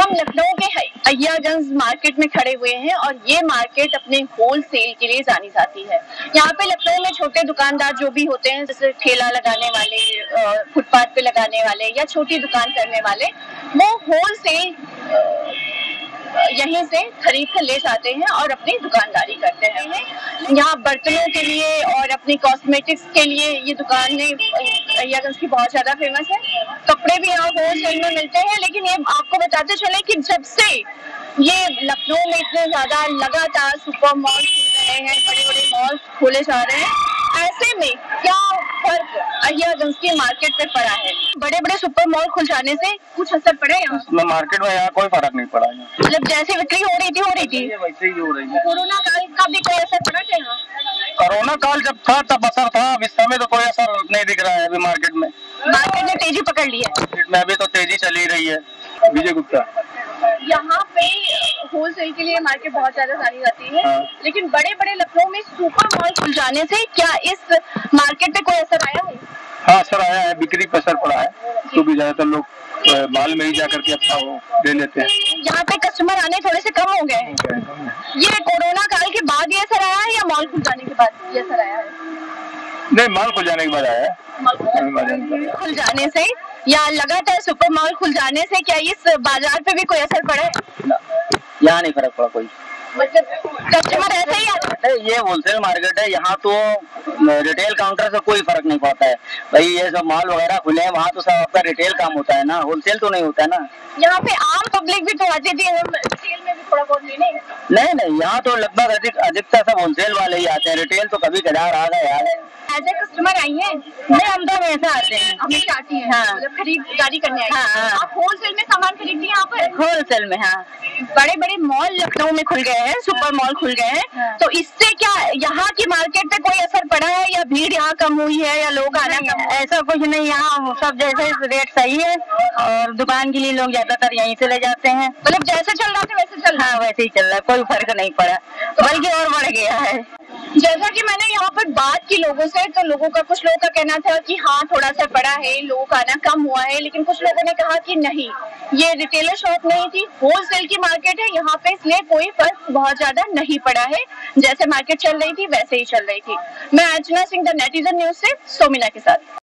हम लखनऊ के अय्यागंज मार्केट में खड़े हुए हैं और ये मार्केट अपने होल सेल के लिए जानी जाती है। यहाँ पे लखनऊ में छोटे दुकानदार जो भी होते हैं, जैसे ठेला लगाने वाले, फुटपाथ पे लगाने वाले या छोटी दुकान करने वाले, वो होल सेल यहीं से खरीद कर ले जाते हैं और अपनी दुकानदारी करते हैं। यहाँ बर्तनों के लिए और अपनी कॉस्मेटिक्स के लिए ये दुकानें अय्यागंज की बहुत ज्यादा फेमस है। कपड़े भी यहाँ होलसेल में मिलते हैं, लेकिन ये आपको बताते चले कि जब से ये लखनऊ में इतने ज्यादा लगातार सुपर मॉल खुल रहे हैं, बड़े बड़े मॉल खोले जा रहे हैं, ऐसे में क्या फर्क अय्यागंज की मार्केट पे पड़ा है? बड़े बड़े सुपर मॉल खुल जाने से कुछ असर पड़ा है यहाँ? मार्केट में यहाँ कोई फर्क नहीं पड़ा है। मतलब जैसे बिक्री हो रही थी वैसे ही हो रही है। कोरोना काल का भी कोई असर पड़ा क्या यहाँ? कोरोना काल जब था तब असर था, अब इस समय तो कोई असर नहीं दिख रहा है। अभी मार्केट में तेजी पकड़ ली है। मार्केट में अभी तो तेजी चली रही है। विजय गुप्ता। यहाँ पे होलसेल के लिए मार्केट बहुत ज्यादा जानी जाती है, लेकिन बड़े बड़े लखनऊ में सुपर मॉल खुल जाने से क्या इस मार्केट पे कोई असर आया है? हाँ, असर आया है, बिक्री पे असर पड़ा है, क्योंकि ज्यादातर लोग मॉल में ही जाकर के अपना वो ले लेते हैं। यहाँ पे कस्टमर आने थोड़े से कम हो गए हैं। ये कोरोना काल के बाद ये असर आया है या मॉल खुल जाने के बाद ये असर आया है? नहीं, मॉल खुल जाने के बाद आया है। खुल जाने से या लगातार सुपर मॉल खुल जाने से क्या इस बाजार पे भी कोई असर पड़ा है? यहाँ नहीं फर्क पड़ा कोई। मतलब कस्टमर ऐसे ही आता है? ये होलसेल मार्केट है, यहाँ तो रिटेल काउंटर से कोई फर्क नहीं पड़ता है। भाई ये सब मॉल वगैरह खुले हैं, वहाँ तो सब आपका रिटेल काम होता है ना, होलसेल तो नहीं होता है ना। यहाँ पे आम पब्लिक भी तो आती थी सेल में भी थोड़ा बहुत लेने? नहीं, यहाँ तो लगभग अधिकतर सब होलसेल वाले ही आते हैं, रिटेल तो कभी कदार आ गए यार। एज ए कस्टमर आई है? नहीं, हम तो हमेशा आते हैं। हमेशा आती है? हाँ। मतलब खरीदारी करने आई? हाँ। आप होलसेल में सामान खरीदती हैं यहाँ पर? होलसेल में, हाँ। बड़े बड़े मॉल लखनऊ में खुल गए हैं, सुपर मॉल खुल गए हैं, तो इससे क्या यहाँ की मार्केट पे कोई असर पड़ा है या भीड़ यहाँ कम हुई है या लोग आना कम? ऐसा कुछ नहीं, यहाँ सब जैसे रेट सही है और दुकान के लिए लोग ज्यादातर यहीं से ले जाते हैं। मतलब जैसे चल रहा था वैसे चल रहा है? हाँ, वैसे ही चल रहा है, कोई फर्क नहीं पड़ा, बल्कि और बढ़ गया है। जैसा कि मैंने यहाँ पर बात की लोगों से, तो कुछ लोगों का कहना था कि हाँ थोड़ा सा बड़ा है, लोगों का आना कम हुआ है, लेकिन कुछ लोगों ने कहा कि नहीं, ये रिटेलर शॉप नहीं थी, होलसेल की मार्केट है यहाँ पे, इसलिए कोई फर्क बहुत ज्यादा नहीं पड़ा है। जैसे मार्केट चल रही थी वैसे ही चल रही थी। मैं Archana Singh, the netizen news से सोमिना के साथ।